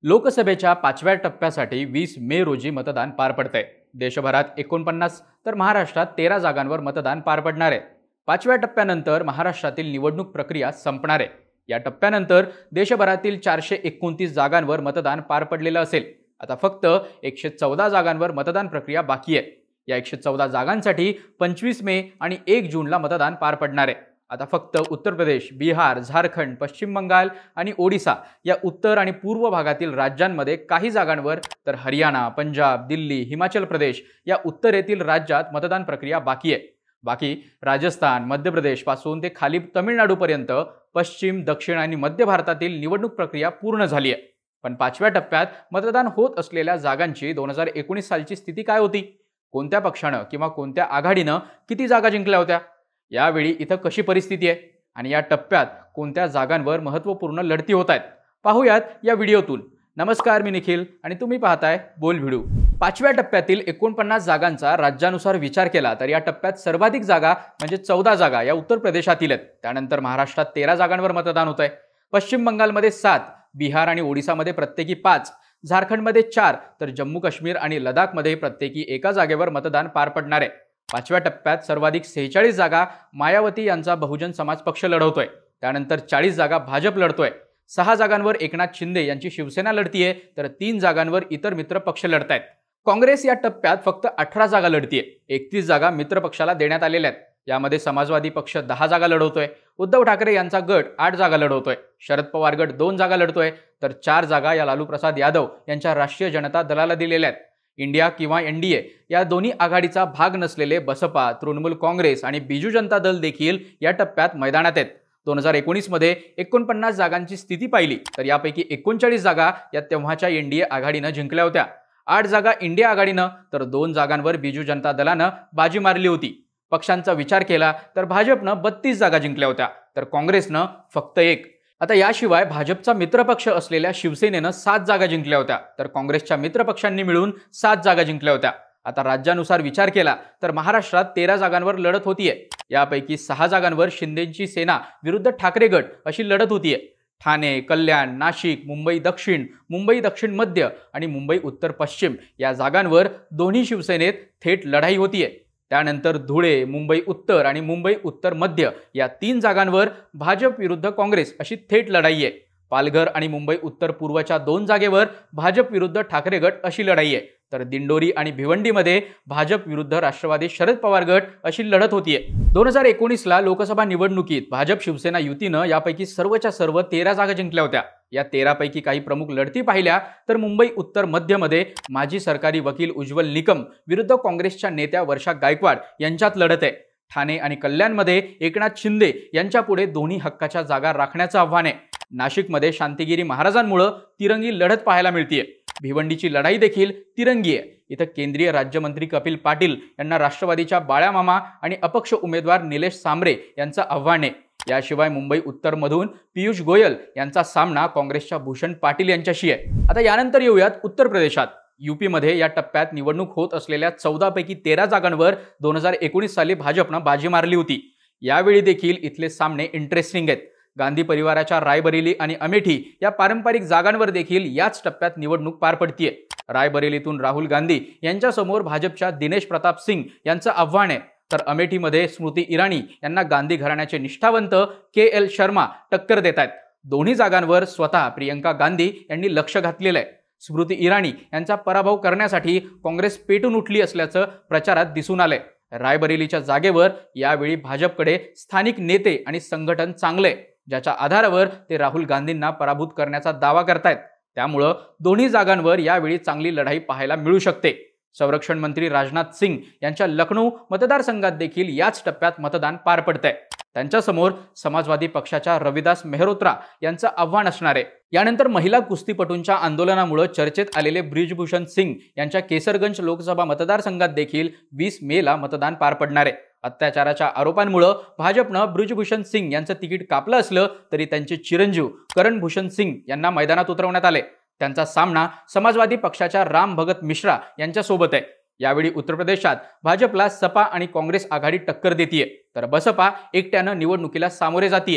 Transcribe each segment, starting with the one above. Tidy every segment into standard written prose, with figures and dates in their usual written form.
लोकसभेच्या 5व्या टप्प्यासाठी 20 मे रोजी मतदान पार पडतंय। देशभरात 49 तर महाराष्ट्रात 13 जागांवर मतदान पार पडणार आहे। 5व्या टप्प्यानंतर महाराष्ट्रातील निवडणूक प्रक्रिया संपणार आहे। या टप्प्यानंतर देशभरातील 429 जागांवर मतदान पार पडलेलं असेल। आता फक्त 114 जागांवर मतदान प्रक्रिया बाकी आहे। या 114 जागांसाठी 25 मे आणि 1 जूनला मतदान पार पडणार आहे। आता फक्त उत्तर प्रदेश, बिहार, झारखंड, पश्चिम बंगाल आणि ओडिशा या उत्तर आणि पूर्व भागातील राज्यांमध्ये काही जागांवर, तर हरियाणा, पंजाब, दिल्ली, हिमाचल प्रदेश या उत्तरेतील राज्यात मतदान प्रक्रिया बाकी आहे। बाकी राजस्थान, मध्य प्रदेश पासून ते खाली तमिळनाडूपर्यंत पश्चिम, दक्षिण आणि मध्य भारतातील निवडणूक प्रक्रिया पूर्ण झाली आहे। पण 5व्या टप्प्यात मतदान होत असलेल्या जागांची 2019 सालची स्थिती काय होती? कोणत्या पक्षानं किंवा कोणत्या आघाडीनं किती जागा जिंकल्या होत्या? यावेळी इथं कशी परिस्थिती आहे आणि या टप्प्यात कोणत्या जागांवर महत्त्वपूर्ण लढती होत आहेत, पाहूयात या व्हिडिओतून। नमस्कार, मी निखिल आणि तुम्ही पाहताय बोल व्हिडिओ। 5व्या टप्प्यातील 49 जागांचा राज्यानुसार विचार केला तर या टप्प्यात सर्वाधिक जागा म्हणजे 14 जागा या उत्तर प्रदेशातील आहेत। त्यानंतर महाराष्ट्रात 13 जागांवर मतदान होत आहे। पश्चिम बंगालमध्ये 7, बिहार आणि ओडिशामध्ये प्रत्येकी 5, झारखंडमध्ये 4 तर जम्मू काश्मीर आणि लडाखमध्ये प्रत्येकी एका जागेवर मतदान पार पडणार आहे। 5व्या टप्प्यात सर्वाधिक 46 जागा मायावती यांचा बहुजन समाज पक्ष लढवतोय। त्यानंतर 40 जागा भाजप लढतोय। 6 जागांवर एकनाथ शिंदे यांची शिवसेना लढतीये तर 3 जागांवर इतर मित्र पक्ष लढतायत। काँग्रेस या टप्प्यात फक्त 18 जागा लढतीये। 31 जागा मित्र पक्षाला देण्यात आलेल्या आहेत। यामध्ये समाजवादी पक्ष 10 जागा लढवतोय। उद्धव ठाकरे यांचा गट 8 जागा लढवतोय। शरद पवार गट 2 जागा लढतोय तर 4 जागा या लालू प्रसाद यादव यांच्या राष्ट्रीय जनता दलाला दिलेल्या आहेत। इंडिया किंवा एनडीए या दोन्ही आघाडीचा भाग नसलेले बसपा, तृणमूल काँग्रेस आणि बिजू जनता दल देखील या टप्प्यात मैदानात आहेत। 2019 मध्ये 49 जागांची स्थिती पाहिली तर यापैकी 39 जागा या तेव्हाच्या एनडीए आघाडीनं जिंकल्या होत्या। 8 जागा इंडिया आघाडीनं तर 2 जागांवर बिजू जनता दलानं बाजी मारली होती। पक्षांचा विचार केला तर भाजपनं 32 जागा जिंकल्या होत्या तर काँग्रेसनं फक्त 1। आता याशिवाय भाजपचा मित्रपक्ष असलेल्या शिवसेनेनं 7 जागा जिंकल्या होत्या तर काँग्रेसच्या मित्रपक्षांनी मिळून 7 जागा जिंकल्या होत्या। आता राज्यानुसार विचार केला तर महाराष्ट्रात 13 जागांवर लढत होतीये। यापैकी 6 जागांवर शिंदेची सेना विरुद्ध ठाकरे गट अशी लढत होतीये। ठाणे, कल्याण, नाशिक, मुंबई दक्षिण, मुंबई दक्षिण मध्य आणि मुंबई उत्तर पश्चिम या जागांवर दोन्ही शिवसेनेत थेट लढाई होतीये। त्यानंतर धुळे, मुंबई उत्तर आणि मुंबई उत्तर मध्य या 3 जागांवर भाजप विरुद्ध काँग्रेस अशी थेट लढाई आहे। पालघर आणि मुंबई उत्तर पूर्वच्या 2 जागेवर भाजप विरुद्ध ठाकरे गट अशी लढाई आहे। तर दिंडोरी आणि भिवंडीमध्ये भाजप विरुद्ध राष्ट्रवादी शरद पवार गट अशी लढत होतीये। 2019ला लोकसभा निवडणुकीत भाजप शिवसेना युतीनं यापैकी सर्वच्या सर्व 13 जागा जिंकल्या होत्या। या 13 पैकी काही प्रमुख लढती पाहिल्या तर मुंबई उत्तर मध्यमध्ये माजी सरकारी वकील उज्ज्वल निकम विरुद्ध काँग्रेसच्या नेत्या वर्षा गायकवाड यांच्यात लढत आहे। ठाणे आणि कल्याणमध्ये एकनाथ शिंदे यांच्या पुढे दोन्ही हक्काच्या जागा राखण्याचं आव्हान आहे। नाशिकमध्ये शांतिगिरी महाराजांमुळे तिरंगी लढत पाहायला मिळतीये। भिवंडीची लढाई देखील तिरंगी आहे। इथं केंद्रीय राज्यमंत्री कपिल पाटील यांना राष्ट्रवादीच्या बाळामामा आणि अपक्ष उमेदवार निलेश सांबरे यांचं आव्हान आहे। याशिवाय मुंबई उत्तर मधून पियुष गोयल यांचा सामना काँग्रेसच्या भूषण पाटील यांच्याशी आहे। आता यानंतर येऊयात उत्तर प्रदेशात। यूपी मध्ये या टप्प्यात निवडणूक होत असलेल्या 14 पैकी 13 जागांवर 2019 साली भाजपनं बाजी मारली होती। यावेळी देखील इथले सामने इंटरेस्टिंग आहेत। गांधी परिवाराच्या रायबरेली आणि अमेठी या पारंपरिक जागांवर देखील याच टप्प्यात निवडणूक पार पडतीये। रायबरेलीतून राहुल गांधी यांच्यासमोर भाजपच्या दिनेश प्रताप सिंग यांचं आव्हान आहे तर अमेठीमध्ये स्मृती इराणी यांना गांधी घराण्याचे निष्ठावंत KL शर्मा टक्कर देत आहेत। दोन्ही जागांवर स्वतः प्रियंका गांधी यांनी लक्ष घातलेलं आहे। स्मृती इराणी यांचा पराभव करण्यासाठी काँग्रेस पेटून उठली असल्याचं प्रचारात दिसून आलंय। रायबरेलीच्या जागेवर यावेळी भाजपकडे स्थानिक नेते आणि संघटन चांगले, ज्याच्या आधारावर ते राहुल गांधींना पराभूत करण्याचा दावा करतायत। त्यामुळं दोन्ही जागांवर यावेळी चांगली लढाई पाहायला मिळू शकते। संरक्षण मंत्री राजनाथ सिंग यांच्या लखनौ मतदारसंघात देखील याच टप्प्यात मतदान पार पडतंय। त्यांच्यासमोर समाजवादी पक्षाच्या रविदास मेहरोत्रा यांचं आव्हान असणार आहे। यानंतर महिला कुस्तीपटूंच्या आंदोलनामुळे चर्चेत आलेले ब्रिजभूषण सिंग यांच्या केसरगंज लोकसभा मतदारसंघात देखील 20 मेला मतदान पार पडणार आहे। अत्याचाराच्या आरोपांमुळे भाजपनं ब्रिजभूषण सिंग यांचं तिकीट कापलं असलं तरी त्यांचे चिरंजीव करण भूषण सिंग यांना मैदानात उतरवण्यात आले। त्यांचा सामना समाजवादी पक्षाच्या राम भगत मिश्रा यांच्यासोबत आहे। यावेळी उत्तर प्रदेशात भाजपला सपा आणि काँग्रेस आघाडी टक्कर देतीये तर बसपा एकट्यानं निवडणुकीला सामोरे जातीये।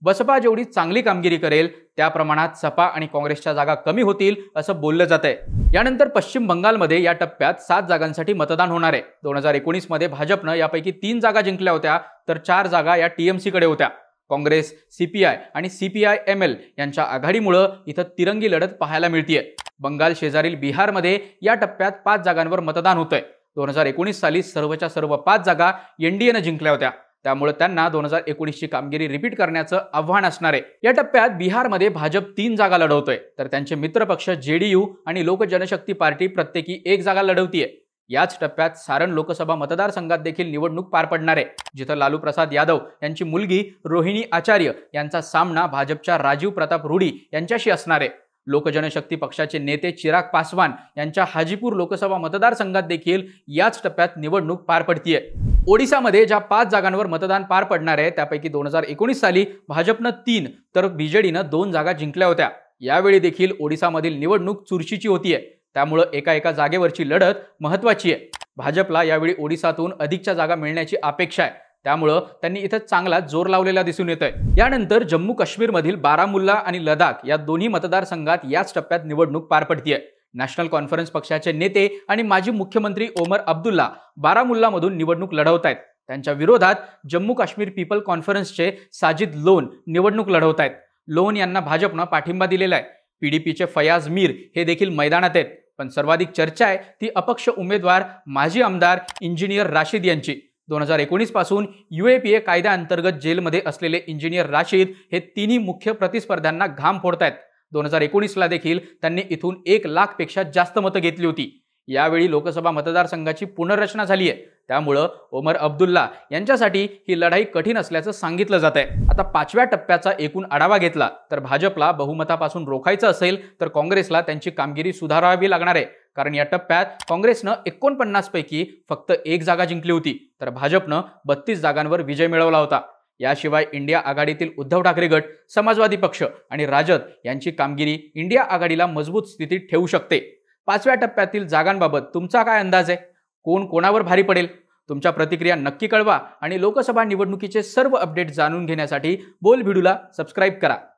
बसपा जेवढी चांगली कामगिरी करेल त्या प्रमाणात सपा आणि काँग्रेसच्या जागा कमी होतील असं बोललं जातंय। यानंतर पश्चिम बंगालमध्ये या टप्प्यात 7 जागांसाठी मतदान होणार आहे। 2019 मध्ये भाजपनं यापैकी 3 जागा जिंकल्या होत्या, तर 4 जागा या टीएमसी कडे होत्या। काँग्रेस, सीपीआय आणि सीपीआय-एमएल यांच्या आघाडीमुळे इथं तिरंगी लढत पाहायला मिळतीये। बंगाल शेजारील बिहारमध्ये या टप्प्यात 5 जागांवर मतदान होतंय। 2019 साली सर्वच्या सर्व 5 जागा एनडीएनं जिंकल्या होत्या, त्यामुळे त्यांना 2019 ची कामगिरी रिपीट करण्याचं आव्हान असणार आहे। या टप्प्यात बिहारमध्ये भाजप 3 जागा लढवतोय, तर त्यांचे मित्रपक्ष जेडीयू आणि लोक जनशक्ती पार्टी प्रत्येकी 1 जागा लढवतीये। याच टप्प्यात सारण लोकसभा मतदारसंघात देखील निवडणूक पार पडणार आहे, जिथं लालू प्रसाद यादव यांची मुलगी रोहिणी आचार्य यांचा सामना भाजपच्या राजीव प्रताप रूडी यांच्याशी असणार आहे। लोक जनशक्ती पक्षाचे नेते चिराग पासवान यांच्या हाजीपूर लोकसभा मतदारसंघात देखील याच टप्प्यात निवडणूक पार पडतीये। ओडिशामध्ये ज्या 5 जागांवर मतदान पार पडणार आहे त्यापैकी 2019 साली भाजपनं 3 तर बीजेडीनं 2 जागा जिंकल्या होत्या। यावेळी देखील ओडिशामधील निवडणूक चुरशीची होतीये, त्यामुळे एका जागेवरची लढत महत्त्वाची आहे। भाजपला यावेळी ओडिशातून अधिकच्या जागा मिळण्याची अपेक्षा आहे, त्यामुळे त्यांनी इथं चांगला जोर लावलेला दिसून येतोय। यानंतर जम्मू काश्मीरमधील बारामुल्ला आणि लडाख या दोन्ही मतदारसंघात याच टप्प्यात निवडणूक पार पडतीये। नॅशनल कॉन्फरन्स पक्षाचे नेते आणि माजी मुख्यमंत्री ओमर अब्दुल्ला बारामुल्लामधून निवडणूक लढवत आहेत। त्यांच्या विरोधात जम्मू काश्मीर पीपल कॉन्फरन्सचे साजिद लोन निवडणूक लढवत आहेत। लोन यांना भाजपनं पाठिंबा दिलेला आहे। पीडीपीचे फयाज मीर हे देखील मैदानात आहेत, पण सर्वाधिक चर्चा आहे ती अपक्ष उमेदवार माजी आमदार इंजिनियर राशीद यांची। 2019 पासून यूएपीए कायद्याअंतर्गत जेलमध्ये असलेले इंजिनियर राशीद हे तिन्ही मुख्य प्रतिस्पर्ध्यांना घाम फोडतायत। 2019 ला देखील त्यांनी इथून 1 लाख पेक्षा जास्त मतं घेतली होती। यावेळी लोकसभा मतदारसंघाची पुनर्रचना झाली आहे, त्यामुळे ओमर अब्दुल्ला यांच्यासाठी ही लढाई कठीण असल्याचं सांगितलं जात आहे। आता 5व्या टप्प्याचा एकूण आढावा घेतला तर भाजपला बहुमतापासून रोखायचं असेल तर काँग्रेसला त्यांची कामगिरी सुधारावी लागणार आहे, कारण या टप्प्यात काँग्रेसनं 49 पैकी फक्त 1 जागा जिंकली होती, तर भाजपनं 32 जागांवर विजय मिळवला होता। याशिवाय इंडिया आघाडीतील उद्धव ठाकरे गट, समाजवादी पक्ष आणि राजद यांची कामगिरी इंडिया आघाडीला मजबूत स्थितीत ठेवू शकते। 5व्या टप्प्यातील जागांबाबत तुमचा काय अंदाज आहे? कोण कोणावर भारी पडेल? तुमच्या प्रतिक्रिया नक्की कळवा आणि लोकसभा निवडणुकीचे सर्व अपडेट जाणून घेण्यासाठी बोल भिडूला सबस्क्राइब करा।